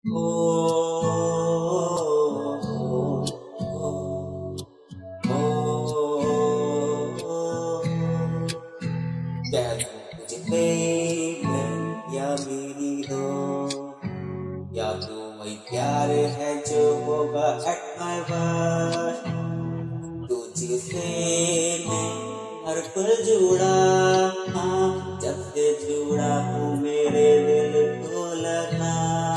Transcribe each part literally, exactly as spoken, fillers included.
ओ, क्या तुझे प्रेम या मेरी हो, या तू वही प्यार है जो होगा एट माय बर्थ। तुझसे मैं हर पल जुड़ा, हाँ जब से जुड़ा हूँ मेरे दिल को लगा।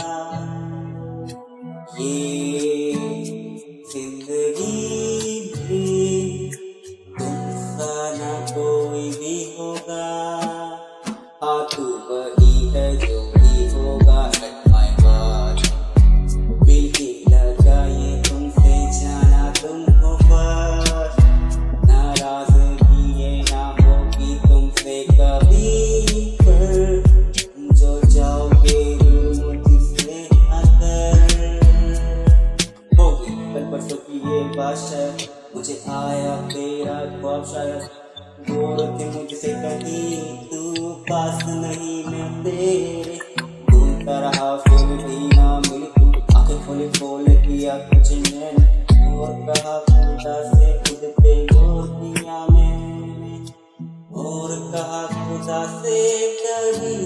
ये जिंदगी भी तुमसा ना कोई भी होगा, हाँ तू वही है जो भी होगा एट माय बर्थ। दिल की लगाए तुमसे जाना तुमको फर्स्ट, नाराजगी ये ना होगी तुमसे कभी, पर जो जाओगे मुझसे अगर होगी कल परसों की ये बात शायद, मुझे आया तेरा ख्वाब शायद, दूर थे मुझसे कहीं तू पास नहीं मैं तेरे, ढूंढता रहा फिर भी ना मिली तू। आंखें खोले खोले किया कुछ मैंने, और कहा खुदा से खुद पे गौर किया मैंने, और कहा खुदा से कभी